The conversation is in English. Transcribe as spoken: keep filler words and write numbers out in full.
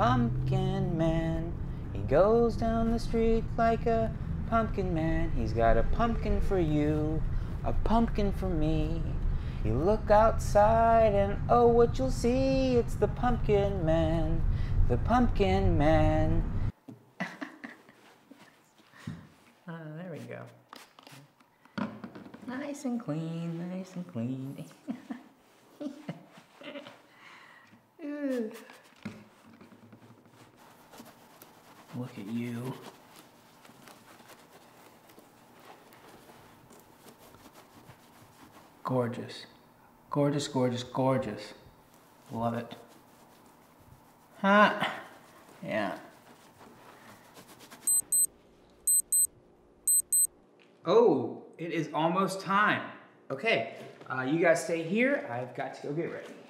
pumpkin man. He goes down the street like a pumpkin man. He's got a pumpkin for you, a pumpkin for me. You look outside and oh, what you'll see, it's the pumpkin man, the pumpkin man. uh, there we go. Nice and clean, nice and clean. Look at you. Gorgeous. Gorgeous, gorgeous, gorgeous. Love it. Huh? Yeah. Oh, it is almost time. Okay, uh, you guys stay here. I've got to go get ready.